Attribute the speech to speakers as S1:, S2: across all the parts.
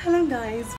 S1: Hello guys.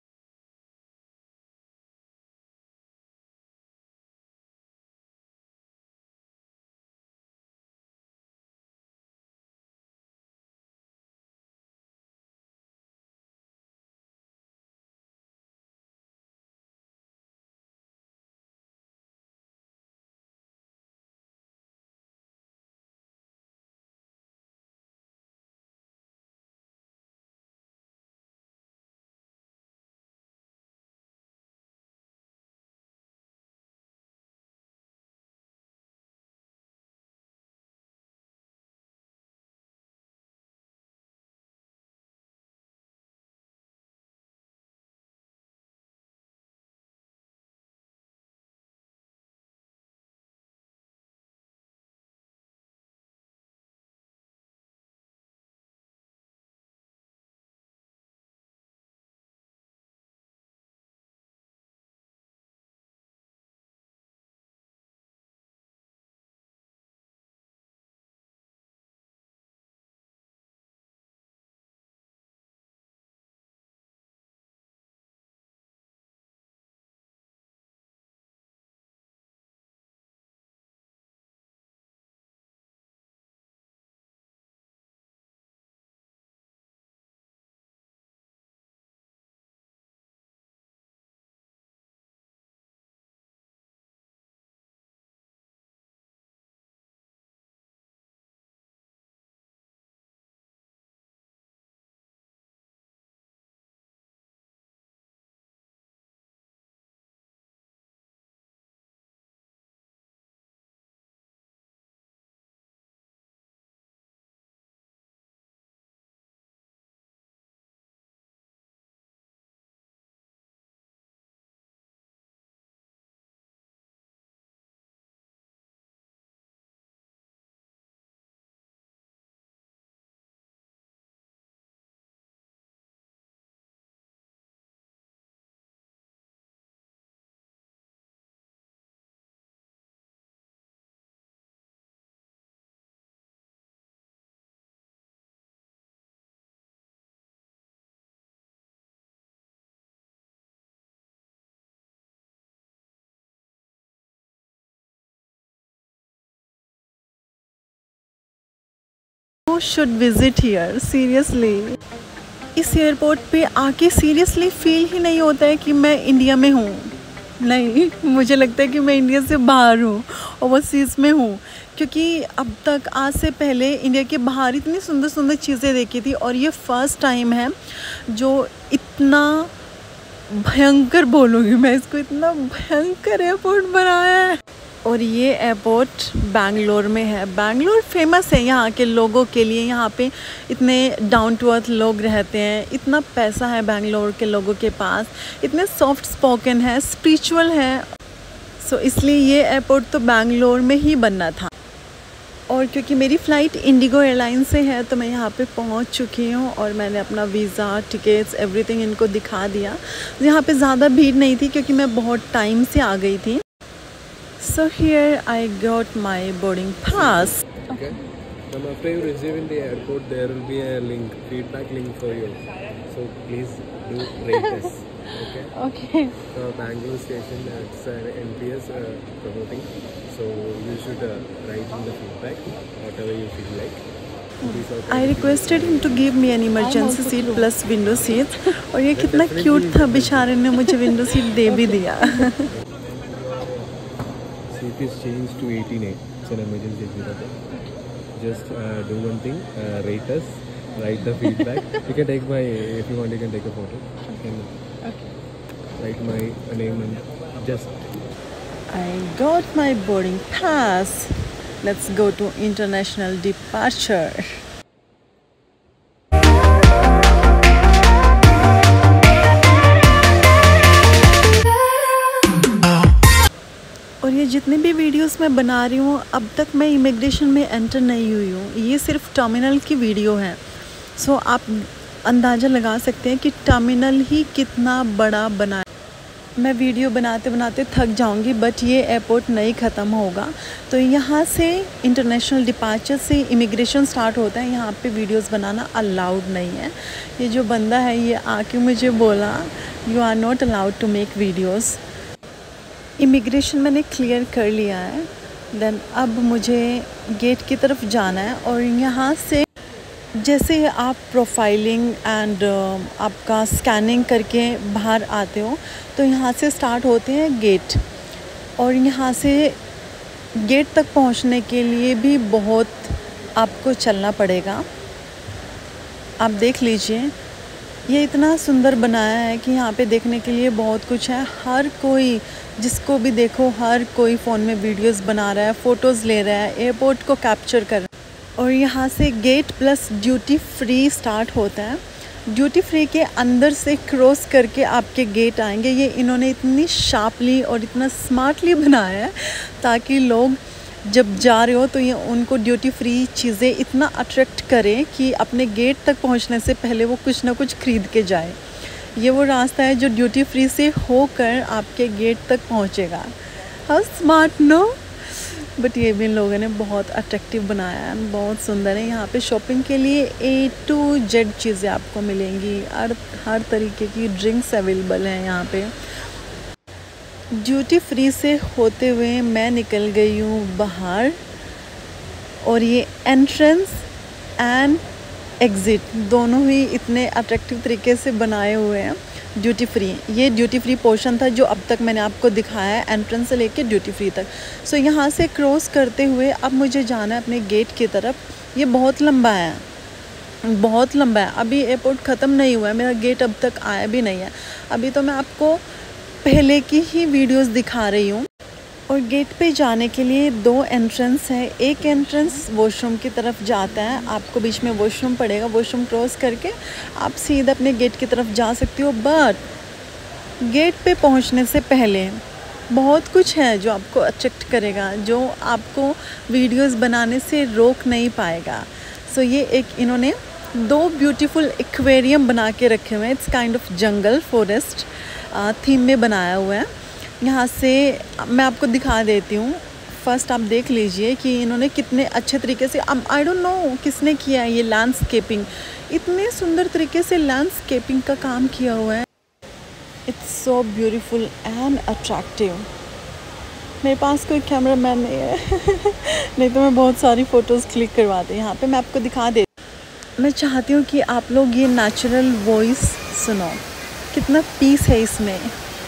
S1: You should visit here seriously. इस airport पे आके सीरियसली फील ही नहीं होता है कि मैं इंडिया में हूँ। नहीं, मुझे लगता है कि मैं इंडिया से बाहर हूँ, ओवरसीज़ में हूँ, क्योंकि अब तक आज से पहले इंडिया के बाहर इतनी सुंदर सुंदर चीज़ें देखी थी और ये फ़र्स्ट टाइम है जो इतना भयंकर, बोलूँगी मैं इसको, इतना भयंकर एयरपोर्ट बनाया है। और ये एयरपोर्ट बैंगलोर में है। बैंगलोर फेमस है यहाँ के लोगों के लिए, यहाँ पे इतने डाउन टू अर्थ लोग रहते हैं, इतना पैसा है बैंगलोर के लोगों के पास, इतने सॉफ्ट स्पोकन है, स्पिरिचुअल है। सो इसलिए ये एयरपोर्ट तो बैंगलोर में ही बनना था। और क्योंकि मेरी फ़्लाइट इंडिगो एयरलाइन से है तो मैं यहाँ पे पहुँच चुकी हूँ और मैंने अपना वीज़ा, टिकट्स, एवरीथिंग इनको दिखा दिया। यहाँ पे ज़्यादा भीड़ नहीं थी क्योंकि मैं बहुत टाइम से आ गई थी। So here I got my boarding pass.
S2: Okay. Then after you receive in the airport, there will be a link, feedback link for you. So please do rate us. Okay.
S1: Okay.
S2: So Bangalore station, it's an NPS promoting. So you should write in the feedback whatever you feel like.
S1: I requested him to give me an emergency seat plus window seat. और ये कितना cute था, बेचारे ने मुझे window seat दे भी दिया।
S2: Seat is changed to 18A. It's an emergency seat. Just do one thing, rate us, write the feedback. You can take my, if you want, you can take a photo.
S1: Okay.
S2: Write my name and just.
S1: I got my boarding pass. Let's go to international departure. और ये जितने भी videos मैं बना रही हूँ अब तक मैं इमिग्रेशन में एंटर नहीं हुई हूँ, ये सिर्फ टर्मिनल की वीडियो है। सो आप अंदाज़ा लगा सकते हैं कि टर्मिनल ही कितना बड़ा बना है। मैं वीडियो बनाते बनाते थक जाऊंगी, बट ये एयरपोर्ट नहीं ख़त्म होगा। तो यहाँ से इंटरनेशनल डिपार्चर से इमिग्रेशन स्टार्ट होता है। यहाँ पे वीडियोस बनाना अलाउड नहीं है। ये जो बंदा है ये आके मुझे बोला you are not allowed to make videos. Immigration मैंने क्लियर कर लिया है। देन अब मुझे गेट की तरफ जाना है और यहाँ से जैसे आप प्रोफाइलिंग एंड आपका स्कैनिंग करके बाहर आते हो तो यहाँ से स्टार्ट होते हैं गेट। और यहाँ से गेट तक पहुँचने के लिए भी बहुत आपको चलना पड़ेगा। आप देख लीजिए, ये इतना सुंदर बनाया है कि यहाँ पे देखने के लिए बहुत कुछ है। हर कोई जिसको भी देखो, हर कोई फ़ोन में वीडियोस बना रहा है, फ़ोटोज़ ले रहा है, एयरपोर्ट को कैप्चर कर रहा है। और यहाँ से gate plus duty free start होता है। ड्यूटी फ्री के अंदर से क्रॉस करके आपके गेट आएंगे। ये इन्होंने इतनी शार्पली और इतना स्मार्टली बनाया है ताकि लोग जब जा रहे हो तो ये उनको ड्यूटी फ्री चीज़ें इतना अट्रैक्ट करें कि अपने गेट तक पहुँचने से पहले वो कुछ ना कुछ ख़रीद के जाए। ये वो रास्ता है जो ड्यूटी फ्री से होकर आपके गेट तक पहुँचेगा। How smart no. बट ये भी इन लोगों ने बहुत अट्रैक्टिव बनाया है, बहुत सुंदर है। यहाँ पे शॉपिंग के लिए A to Z चीज़ें आपको मिलेंगी। हर तरीके की ड्रिंक्स अवेलेबल हैं यहाँ पे। ड्यूटी फ्री से होते हुए मैं निकल गई हूँ बाहर और ये एंट्रेंस एंड एग्ज़िट दोनों ही इतने अट्रैक्टिव तरीके से बनाए हुए हैं। ड्यूटी फ्री, ये ड्यूटी फ्री पोर्शन था जो अब तक मैंने आपको दिखाया है, एंट्रेंस से लेके ड्यूटी फ्री तक। सो यहाँ से क्रॉस करते हुए अब मुझे जाना है अपने गेट की तरफ। ये बहुत लंबा है, बहुत लंबा है। अभी एयरपोर्ट ख़त्म नहीं हुआ है, मेरा गेट अब तक आया भी नहीं है। अभी तो मैं आपको पहले की ही वीडियोस दिखा रही हूँ। और गेट पे जाने के लिए 2 एंट्रेंस है। एक एंट्रेंस वॉशरूम की तरफ जाता है, आपको बीच में वॉशरूम पड़ेगा। वॉशरूम क्रॉस करके आप सीधा अपने गेट की तरफ जा सकती हो। बट गेट पे पहुंचने से पहले बहुत कुछ है जो आपको अट्रैक्ट करेगा, जो आपको वीडियोस बनाने से रोक नहीं पाएगा। सो ये एक इन्होंने 2 ब्यूटीफुल एक्वेरियम बना के रखे हुए हैं। It's kind of jungle forest theme में बनाया हुआ है। यहाँ से मैं आपको दिखा देती हूँ। फर्स्ट आप देख लीजिए कि इन्होंने कितने अच्छे तरीके से, आई डोंट नो किसने किया है ये लैंडस्केपिंग। इतने सुंदर तरीके से लैंडस्केपिंग का काम किया हुआ है। It's so beautiful and attractive. मेरे पास कोई कैमरा मैन नहीं है नहीं तो मैं बहुत सारी फ़ोटोज़ क्लिक करवाती। यहाँ पे मैं आपको दिखा देती। मैं चाहती हूँ कि आप लोग ये नेचुरल वॉइस सुनो, कितना पीस है इसमें।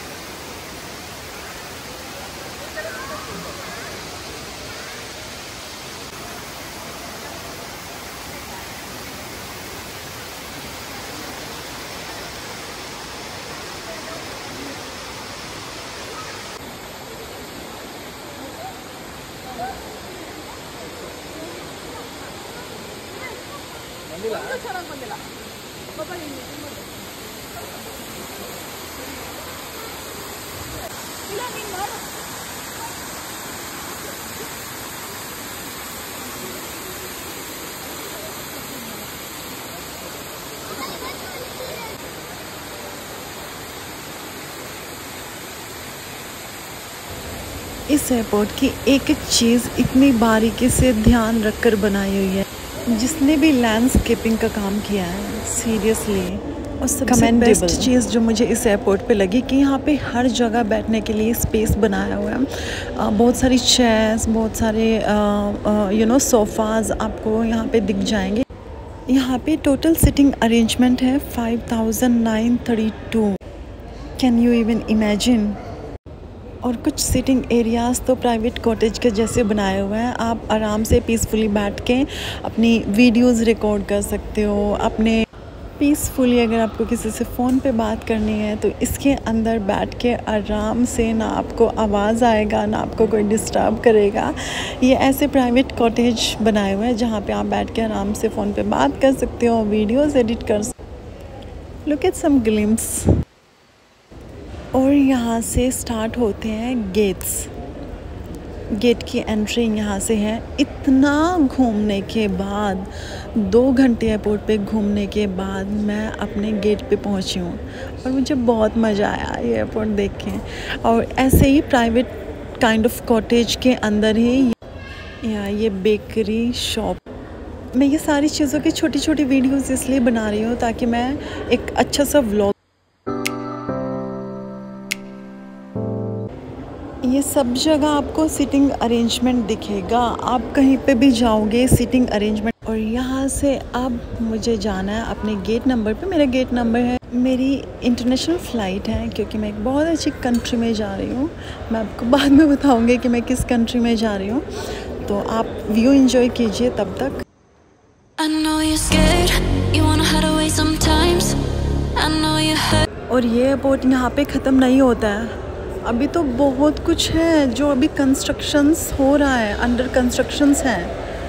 S1: इस एयरपोर्ट की एक एक चीज़ इतनी बारीकी से ध्यान रखकर बनाई हुई है। जिसने भी लैंडस्केपिंग का काम किया है सीरियसली। और सबसे बेस्ट चीज़ जो मुझे इस एयरपोर्ट पे लगी कि यहाँ पे हर जगह बैठने के लिए स्पेस बनाया हुआ है। बहुत सारी चेयर्स, बहुत सारे सोफ़ाज़ आपको यहाँ पे दिख जाएंगे। यहाँ पे टोटल सिटिंग अरेंजमेंट है 5932। Can you even imagine. और कुछ सिटिंग एरियाज़ तो प्राइवेट कॉटेज के जैसे बनाए हुए हैं। आप आराम से पीसफुली बैठ के अपनी वीडियोस रिकॉर्ड कर सकते हो। अपने पीसफुली अगर आपको किसी से फ़ोन पे बात करनी है तो इसके अंदर बैठ के आराम से, ना आपको आवाज़ आएगा ना आपको कोई डिस्टर्ब करेगा। ये ऐसे प्राइवेट कॉटेज बनाए हुए हैं जहाँ पे आप बैठ के आराम से फ़ोन पे बात कर सकते हो, वीडियोस एडिट कर सकते हो। Look at some glimpse. और यहाँ से स्टार्ट होते हैं गेट्स। गेट की एंट्री यहाँ से है। इतना घूमने के बाद 2 घंटे एयरपोर्ट पे घूमने के बाद मैं अपने गेट पे पहुँची हूँ और मुझे बहुत मज़ा आया ये एयरपोर्ट देख के। और ऐसे ही प्राइवेट काइंड ऑफ कॉटेज के अंदर ही यहाँ ये बेकरी शॉप। मैं ये सारी चीज़ों की छोटी छोटी वीडियोस इसलिए बना रही हूँ ताकि मैं एक अच्छा सा व्लॉग। ये सब जगह आपको सीटिंग अरेंजमेंट दिखेगा, आप कहीं पे भी जाओगे सीटिंग अरेंजमेंट। और यहाँ से अब मुझे जाना है अपने गेट नंबर पे। मेरा गेट नंबर है, मेरी इंटरनेशनल फ़्लाइट है क्योंकि मैं एक बहुत अच्छी कंट्री में जा रही हूँ। मैं आपको बाद में बताऊँगी कि मैं किस कंट्री में जा रही हूँ, तो आप व्यू एंजॉय कीजिए तब तक। और ये एयरपोर्ट यहाँ पे ख़त्म नहीं होता है, अभी तो बहुत कुछ है जो अभी कंस्ट्रक्शंस हो रहा है, अंडर कंस्ट्रक्शंस हैं।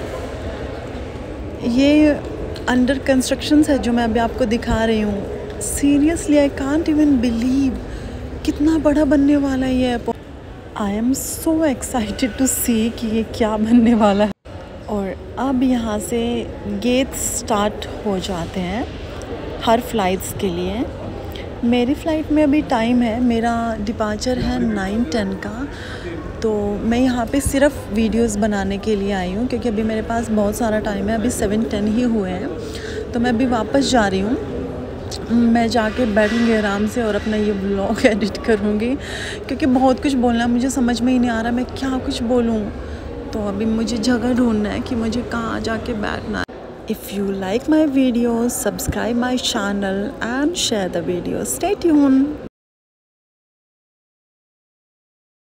S1: ये अंडर कंस्ट्रक्शंस है जो मैं अभी आपको दिखा रही हूँ। Seriously I can't even believe कितना बड़ा बनने वाला है ये airport. I am so excited to see कि ये क्या बनने वाला है। और अब यहाँ से गेट स्टार्ट हो जाते हैं हर फ्लाइट्स के लिए। मेरी फ़्लाइट में अभी टाइम है, मेरा डिपार्चर है 9:10 का, तो मैं यहाँ पे सिर्फ वीडियोस बनाने के लिए आई हूँ क्योंकि अभी मेरे पास बहुत सारा टाइम है। अभी 7:10 ही हुए हैं, तो मैं अभी वापस जा रही हूँ। मैं जाके बैठूँगी आराम से और अपना ये व्लॉग एडिट करूँगी क्योंकि बहुत कुछ बोलना है, मुझे समझ में ही नहीं आ रहा मैं क्या कुछ बोलूँ। तो अभी मुझे जगह ढूंढना है कि मुझे कहाँ जाके बैठना है। If you like my videos, subscribe my channel and share the video. Stay tuned.